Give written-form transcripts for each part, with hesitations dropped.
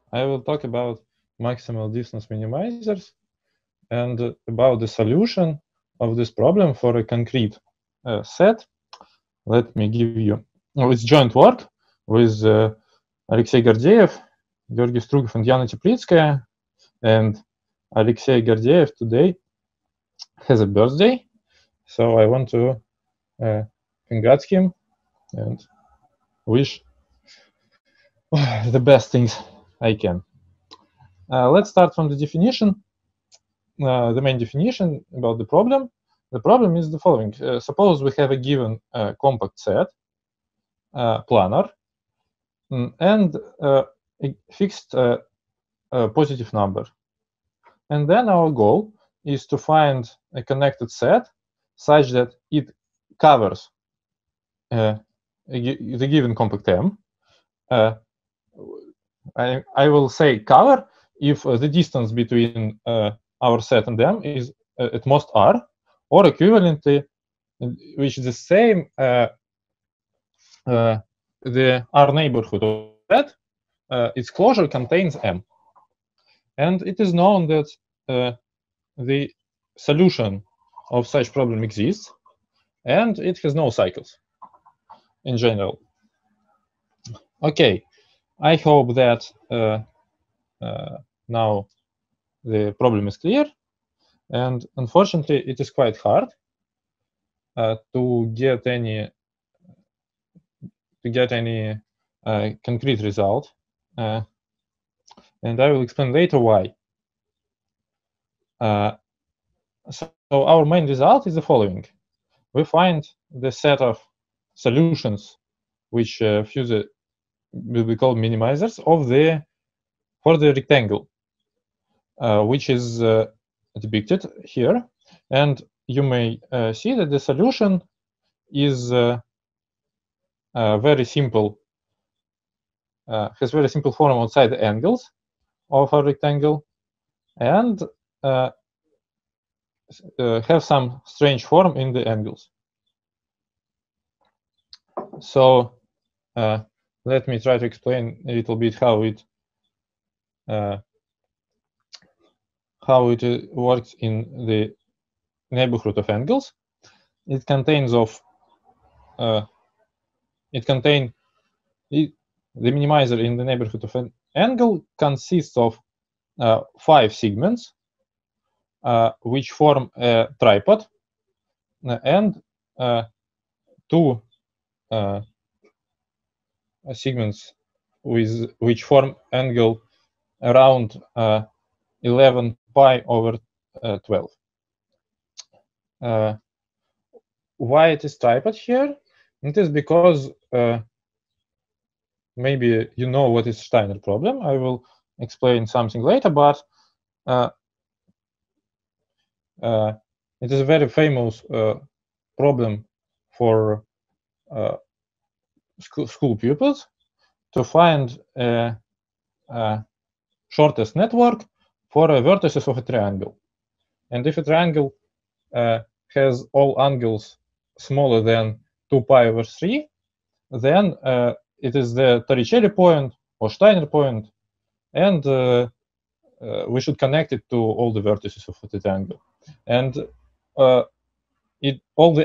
I will talk about maximal distance minimizers and about the solution of this problem for a concrete set. Let me give you, it's joint work with Alexey Gordeev, Georgy Strugov, and Yana Teplitskaya. And Alexey Gordeev today has a birthday, so I want to congrats him and wish the best things I can. Let's start from the definition. The main definition about the problem. The problem is the following. Suppose we have a given compact set, planar, and a fixed positive number. And then our goal is to find a connected set such that it covers the given compact M. I will say cover if the distance between our set and M is at most R, or equivalently, which is the same, the R neighborhood of that, its closure contains M. And it is known that the solution of such problem exists, and it has no cycles in general. Okay, I hope that now the problem is clear, and unfortunately, it is quite hard to get any concrete result, and I will explain later why. So our main result is the following: we find the set of solutions which fuse will be called minimizers of for the rectangle, which is depicted here, and you may see that the solution is very simple, has very simple form outside the angles of a rectangle, and have some strange form in the angles. So let me try to explain a little bit how it works in the neighborhood of angles. It contains the minimizer in the neighborhood of an angle consists of 5 segments which form a tripod, and 2 segments which form angle around 11 pi over 12. Why it is tripod here? It is because maybe you know what is Steiner problem. I will explain something later, but it is a very famous problem for school pupils to find a shortest network for vertices of a triangle. And if a triangle has all angles smaller than 2 pi over 3, then it is the Torricelli point or Steiner point, and we should connect it to all the vertices of the triangle. And it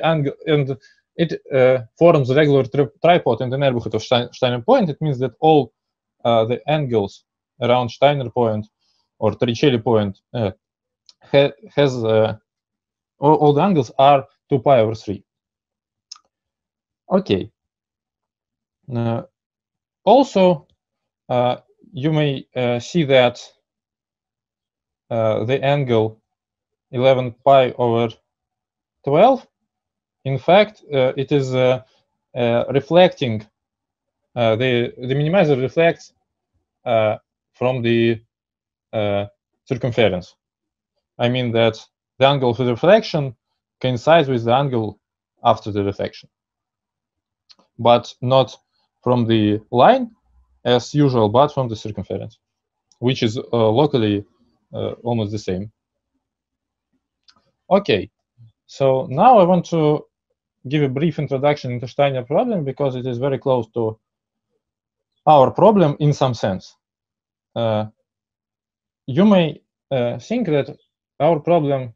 forms a regular tripod in the neighborhood of Steiner point. It means that all the angles around Steiner point or Torricelli point has all the angles are 2 pi over 3. Okay. Also, you may see that the angle 11 pi over 12, in fact, it is reflecting, the minimizer reflects from the circumference. I mean that the angle of the reflection coincides with the angle after the reflection, but not from the line as usual, but from the circumference, which is locally almost the same. Okay, so now I want to give a brief introduction into Steiner problem because it is very close to our problem in some sense. you may think that our problem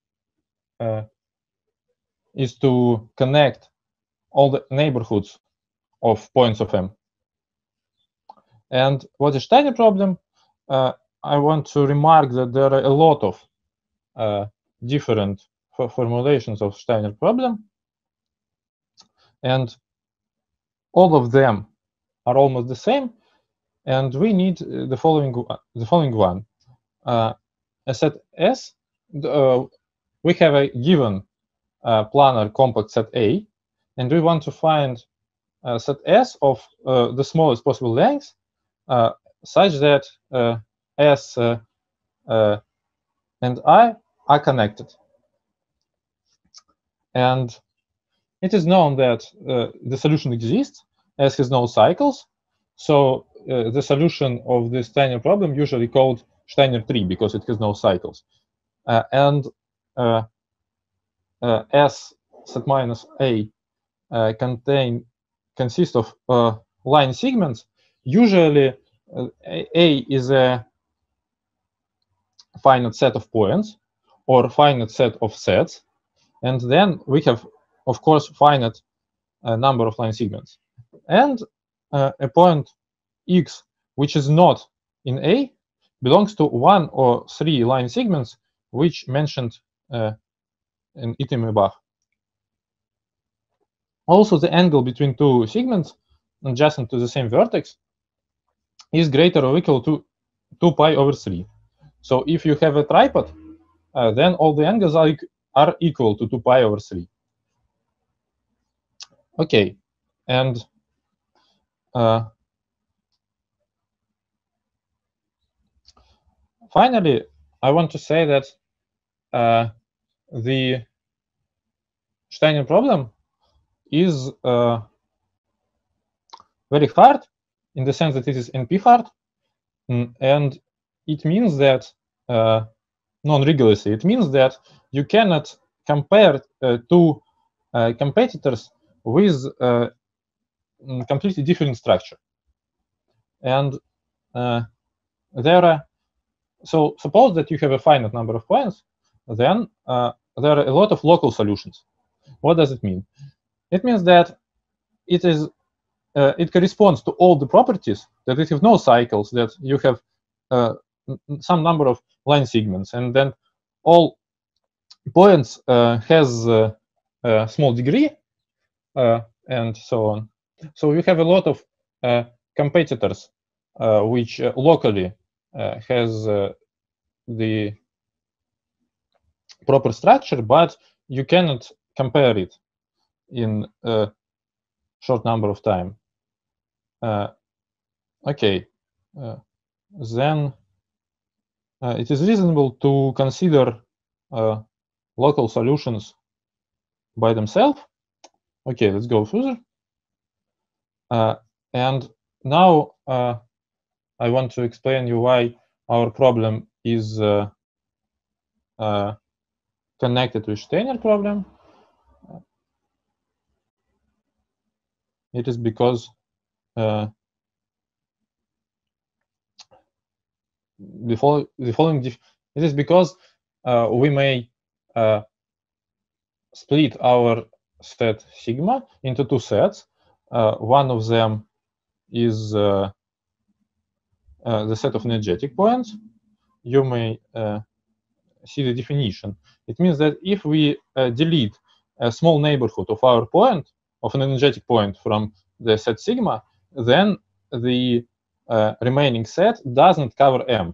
is to connect all the neighborhoods of points of M. And what is Steiner problem? I want to remark that there are a lot of different formulations of Steiner problem, and all of them are almost the same. And we need the following one. A set S. We have a given planar compact set A, and we want to find set S of the smallest possible length, such that S and I are connected. And it is known that the solution exists. S has no cycles, so the solution of this Steiner problem usually called Steiner tree because it has no cycles. And S set minus A consists of line segments. Usually, A is a finite set of points or finite set of sets, and then we have, of course, finite number of line segments. And a point X, which is not in A, belongs to one or three line segments, which mentioned in item above. Also, the angle between two segments adjacent to the same vertex is greater or equal to 2 pi over 3. So if you have a tripod, then all the angles are equal to 2 pi over 3. Okay, and finally, I want to say that the Steiner problem is very hard in the sense that it is NP hard, and it means that non-rigorously, it means that you cannot compare two competitors with completely different structure. And so suppose that you have a finite number of points, then there are a lot of local solutions. What does it mean? It means that it corresponds to all the properties, that it has no cycles, that you have some number of line segments, and then all points has a small degree, and so on. So you have a lot of competitors which locally has the proper structure, but you cannot compare it in a short number of time. Okay, then it is reasonable to consider local solutions by themselves. Okay, let's go further. And now I want to explain you why our problem is connected with Steiner problem. It is because the following it is because we may split our set sigma into two sets. One of them is the set of energetic points. You may see the definition. It means that if we delete a small neighborhood of our point, of an energetic point from the set sigma, then the remaining set doesn't cover M.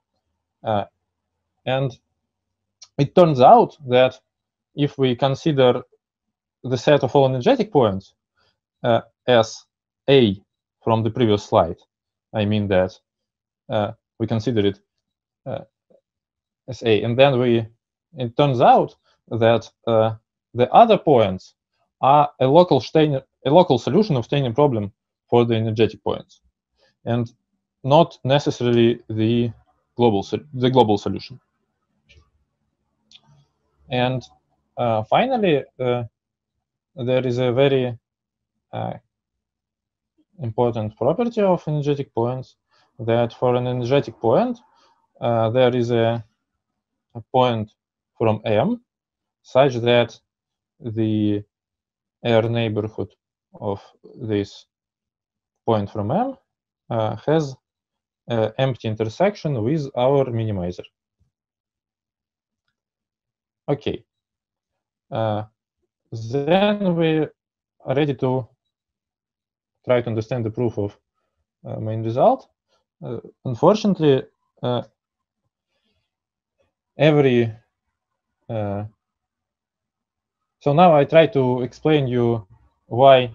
And it turns out that if we consider the set of all energetic points as A from the previous slide, I mean that we consider it as A, and then it turns out that the other points are a local solution of Steiner problem for the energetic points, and not necessarily the global solution. And finally, there is a very important property of energetic points, that for an energetic point, there is a point from M such that the air neighborhood of this point from M has an empty intersection with our minimizer. Okay. Then we are ready to try to understand the proof of main result. Unfortunately, so now I try to explain you why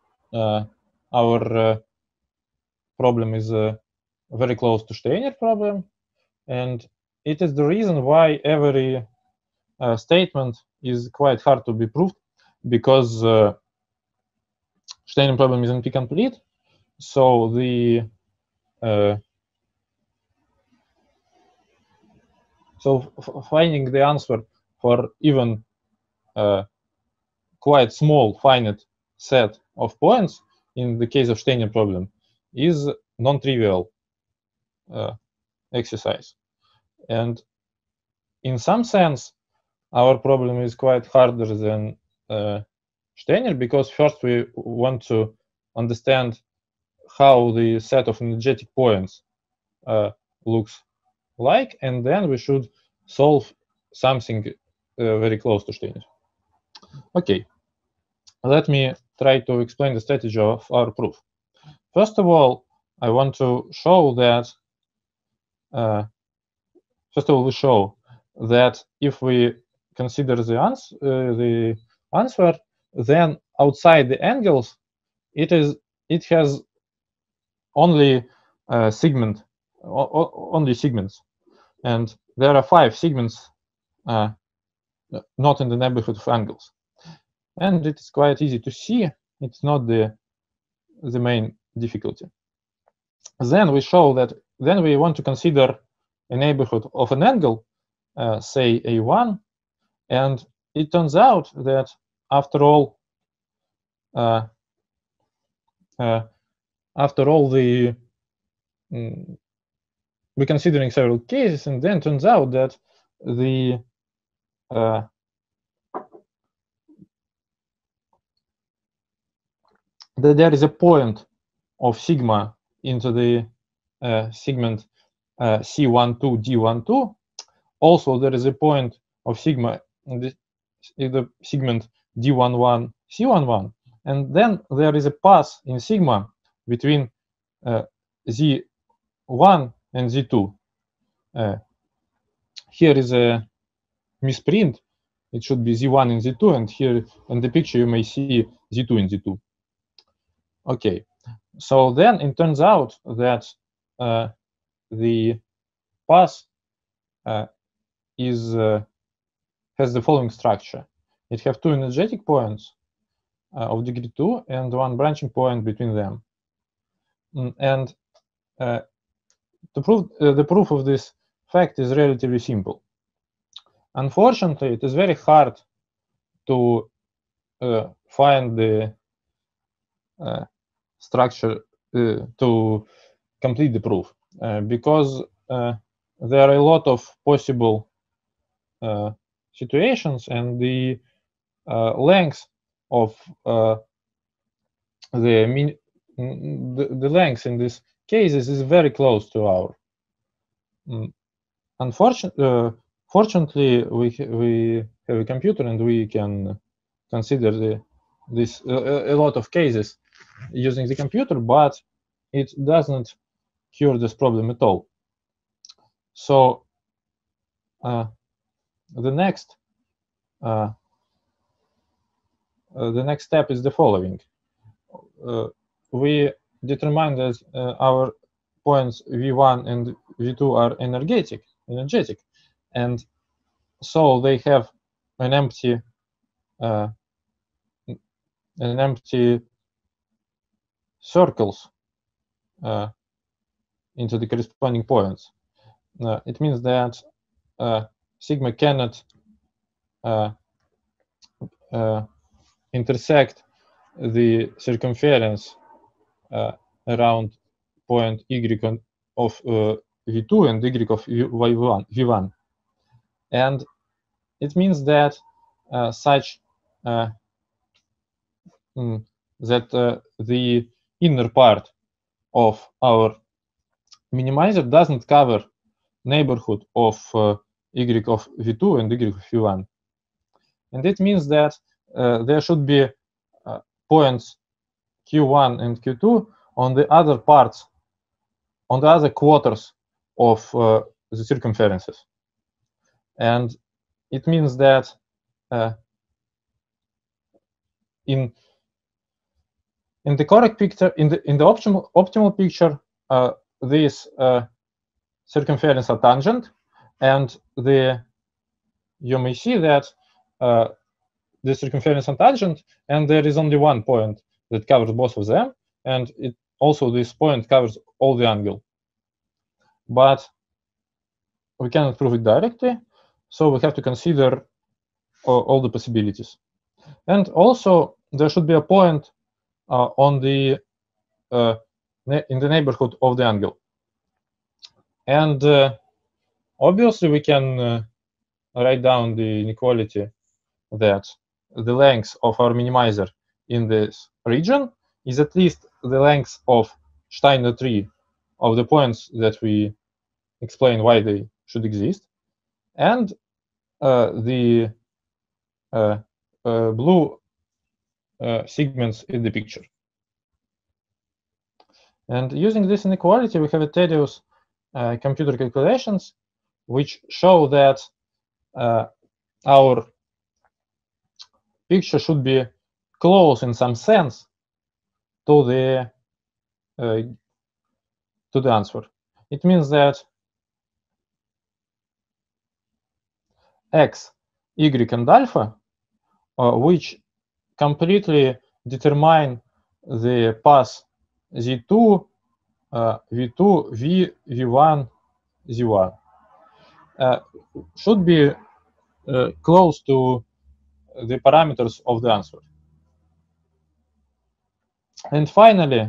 our problem is very close to Steiner problem, and it is the reason why every statement is quite hard to be proved, because Steiner problem is NP-complete. So the finding the answer for even quite small finite set of points in the case of Steiner problem is non-trivial exercise. And in some sense, our problem is quite harder than Steiner, because first we want to understand how the set of energetic points looks like, and then we should solve something very close to Steiner. Okay, let me try to explain the strategy of our proof. First of all, I want to show that if we consider the answer, then outside the angles, it has only segments, and there are 5 segments not in the neighborhood of angles, and it is quite easy to see. It's not the main difficulty. Then we show that then we want to consider a neighborhood of an angle, say A1, and it turns out that after all we're considering several cases, and then turns out that that there is a point of sigma into the segment C12, D12. Also, there is a point of sigma in the segment D11, C11, and then there is a path in sigma between Z1 and Z2. Here is a misprint. It should be Z1 and Z2, and here in the picture you may see Z2 and Z2. Okay, so then it turns out that the path has the following structure. It has 2 energetic points of degree 2 and 1 branching point between them. And the proof of this fact is relatively simple. Unfortunately, it is very hard to find the structure to complete the proof, because there are a lot of possible situations, and the length of the length in these cases is very close to our. Fortunately, we have a computer, and we can consider a lot of cases using the computer, but it doesn't cure this problem at all. So the next step is the following. We determine that our points V1 and V2 are energetic, and so they have an empty circles into the corresponding points. It means that sigma cannot intersect the circumference around point Y of v2 and y of v1. And it means that the inner part of our minimizer doesn't cover neighborhood of y of v2 and y of v1. And it means that there should be points q1 and q2 on the other parts, on the other quarters of the circumferences. And it means that in the correct picture, in the optimal picture, these circumferences are tangent, and you may see that the circumference are tangent, and there is only one point that covers both of them, and this point covers all the angle. But we cannot prove it directly, so we have to consider all the possibilities. And also, there should be a point in the neighborhood of the angle. And obviously, we can write down the inequality that the length of our minimizer in this region is at least the length of Steiner tree of the points that we explain why they should exist, and the blue segments in the picture. And using this inequality, we have a tedious computer calculations which show that our picture should be close in some sense to the answer. It means that x, y, and alpha, which completely determine the path z2, v2, v1, z1, should be close to the parameters of the answer. And finally,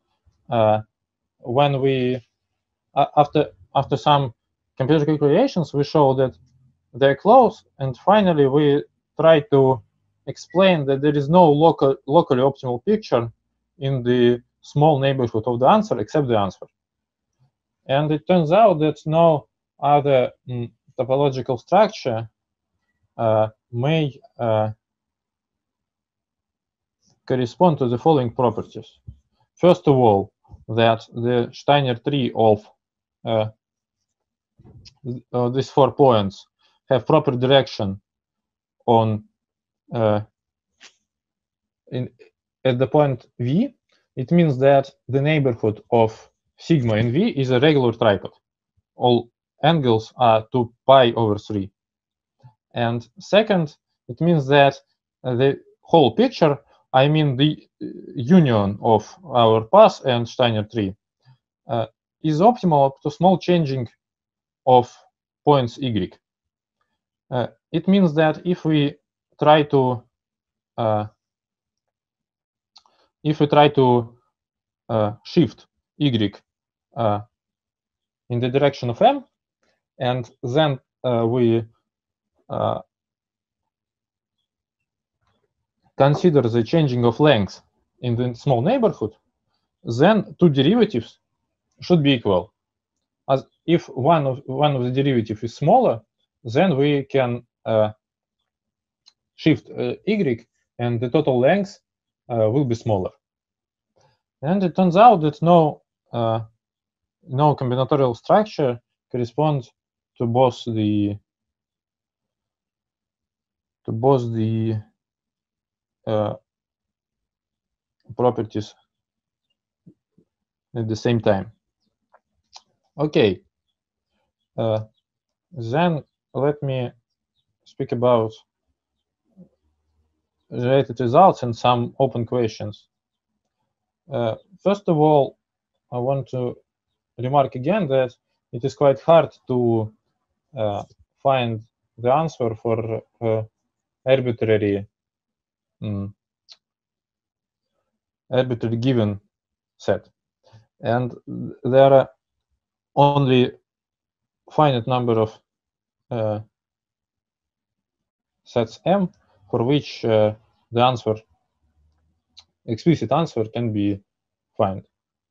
when we after some computer calculations, we show that they're close, and finally we try to explain that there is no locally optimal picture in the small neighborhood of the answer except the answer. And it turns out that no other topological structure may correspond to the following properties. First of all, that the Steiner tree of these 4 points have proper direction on at the point V. It means that the neighborhood of sigma in V is a regular tripod. All angles are 2 pi over 3. And second, it means that the whole picture, I mean the union of our path and Steiner tree, is optimal up to small changing of points y. It means that if we try to shift y in the direction of m, and then we consider the changing of length in the small neighborhood, then 2 derivatives should be equal. As if one of the derivatives is smaller, then we can shift y, and the total length will be smaller. And it turns out that no combinatorial structure corresponds to both the properties at the same time. Okay, then let me speak about related results and some open questions. First of all, I want to remark again that it is quite hard to find the answer for arbitrary given set, and there are only finite number of sets M for which the answer, explicit answer, can be found.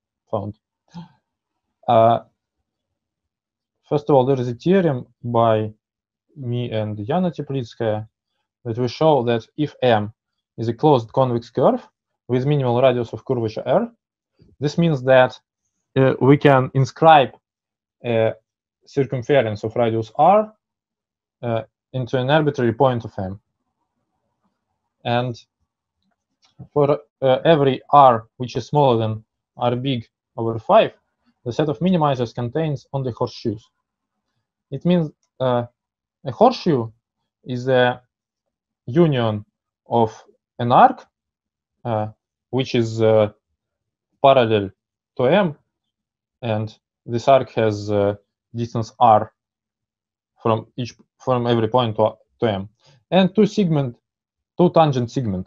First of all, there is a theorem by me and Yana Teplitskaya that we show that if M is a closed convex curve with minimal radius of curvature R, this means that we can inscribe a circumference of radius R into an arbitrary point of M. And for every R which is smaller than R big over 5, the set of minimizers contains only horseshoes. It means a horseshoe is a union of an arc which is parallel to M, and this arc has distance R from every point to M, and two tangent segment.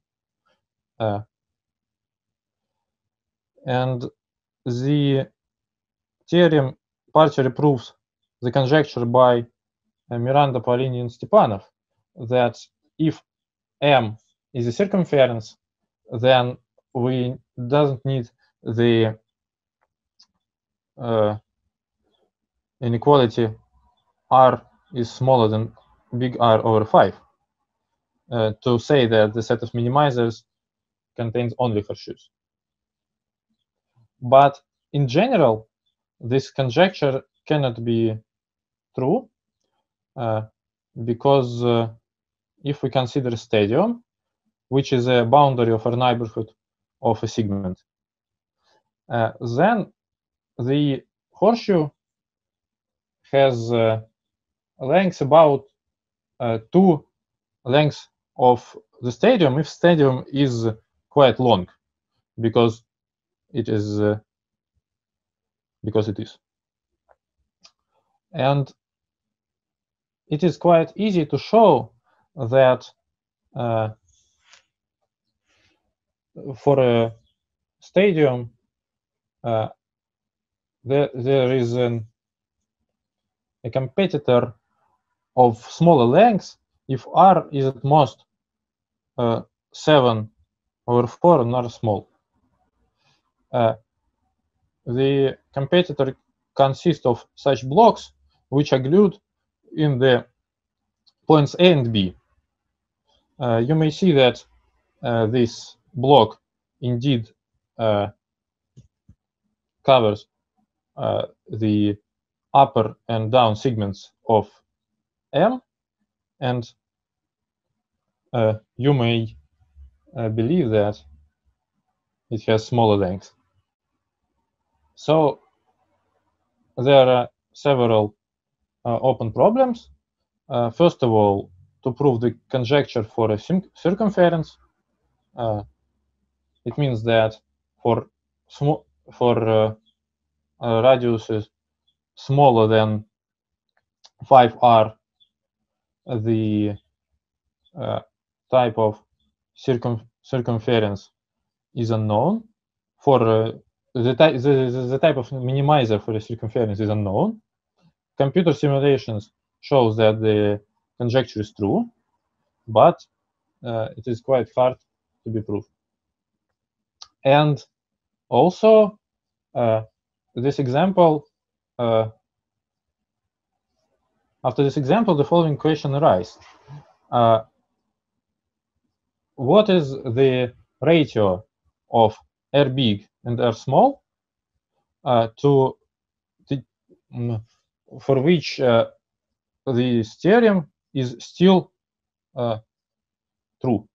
And the theorem partially proves the conjecture by Miranda, Paolini, and Stepanov that if M is a circumference, then we doesn't need the inequality R is smaller than big R over 5 to say that the set of minimizers contains only horseshoes. But in general, this conjecture cannot be true because if we consider a stadium, which is a boundary of a neighborhood of a segment, then the horseshoe has length about 2 lengths of the stadium if stadium is quite long, because it is. And it is quite easy to show that for a stadium there is a competitor of smaller length if R is at most 7 over 4 and R small. The competitor consists of such blocks which are glued in the points A and B. You may see that this block indeed covers the upper and down segments of M, and you may believe that it has smaller length. So there are several open problems. First of all, to prove the conjecture for a circumference, it means that for radiuses smaller than 5R, the type of circumference is unknown. For the type of minimizer for a circumference is unknown. Computer simulations shows that the conjecture is true, but it is quite hard to be proved. And also, this example, after this example, the following question arises. What is the ratio of R big and R small for which this theorem is still true?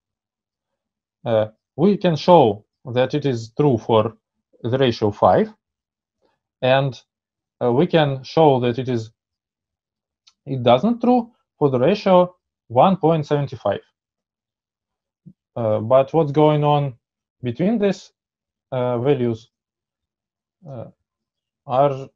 We can show that it is true for the ratio 5, and we can show that it doesn't true for the ratio 1.75. But what's going on between these values so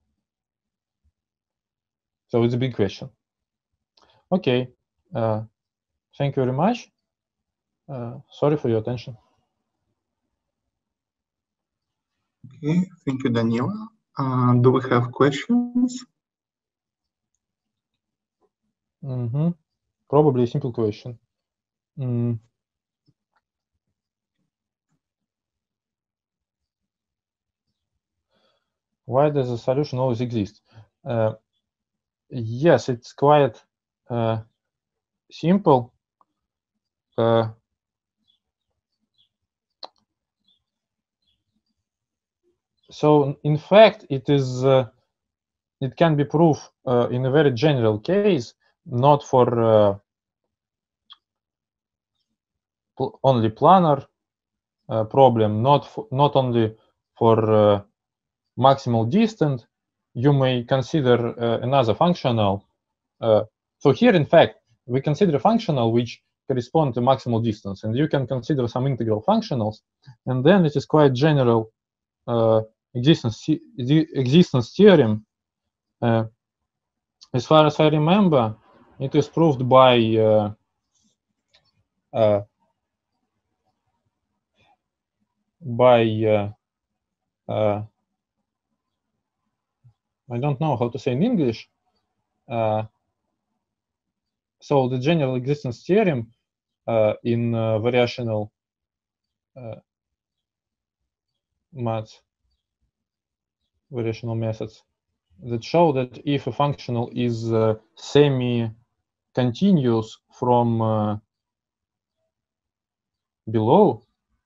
it's a big question. Okay, thank you very much. Sorry for your attention. Okay, thank you, Danila. Do we have questions? Probably a simple question. Why does the solution always exist? Yes, it's quite simple. So in fact, it can be proved in a very general case, not for only planar problem, not only for maximal distance. You may consider another functional. So here, in fact, we consider a functional which correspond to maximal distance, and you can consider some integral functionals, and then it is quite general existence theorem. As far as I remember, it is proved by I don't know how to say in English. So the general existence theorem in variational maths, variational methods, that show that if a functional is semi-continuous from below,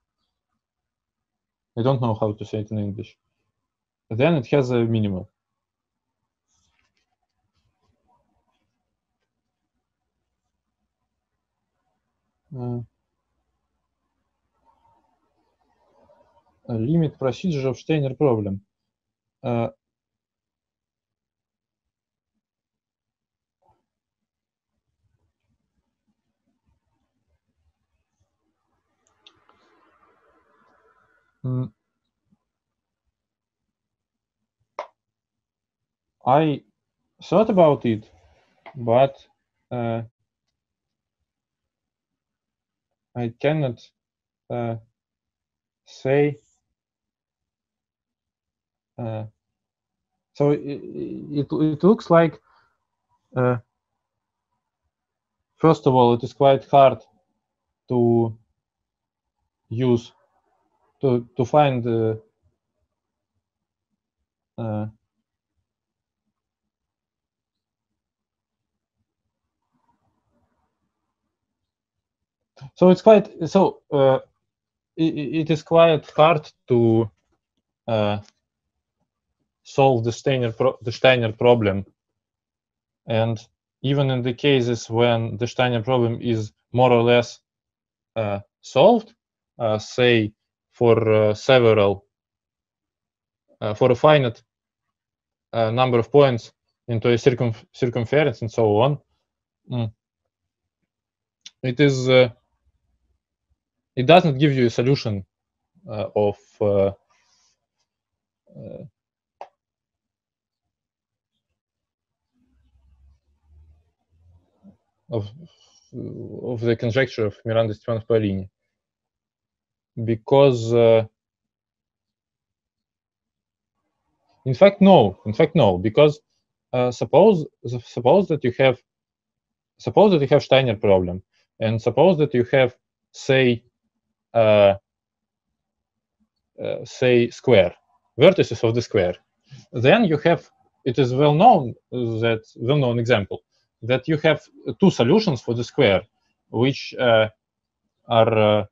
I don't know how to say it in English, then it has a minimum. Limit procedure of Steiner problem. I thought about it, but I cannot say. So it looks like, first of all, it is quite hard to use to find so it's quite so it is quite hard to solve the Steiner problem, and even in the cases when the Steiner problem is more or less solved, say for several for a finite number of points into a circumference and so on, it is it doesn't give you a solution of the conjecture of Miranda-Stefanov-Paolini, because in fact no, because suppose that you have Steiner problem, and suppose that you have say square vertices of the square, then you have, it is well-known example that you have two solutions for the square which are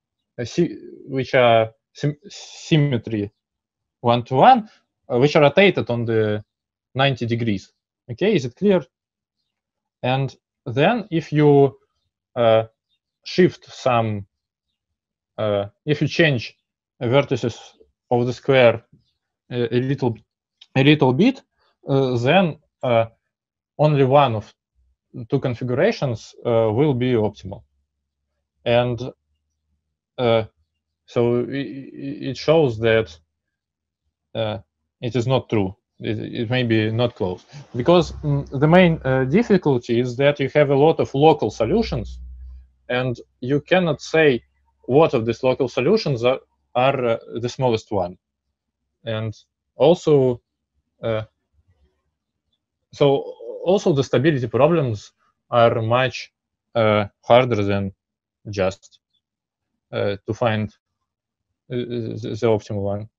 symmetry 1-to-1, which are rotated on the 90 degrees. Okay, is it clear? And then if you shift some, if you change vertices of the square a little bit, then only one of two configurations will be optimal. And so it shows that it is not true. It may be not close, because the main difficulty is that you have a lot of local solutions, and you cannot say what of these local solutions are the smallest one. And also So also the stability problems are much harder than just to find the optimal one.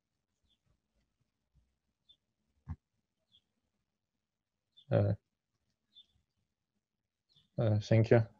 Thank you.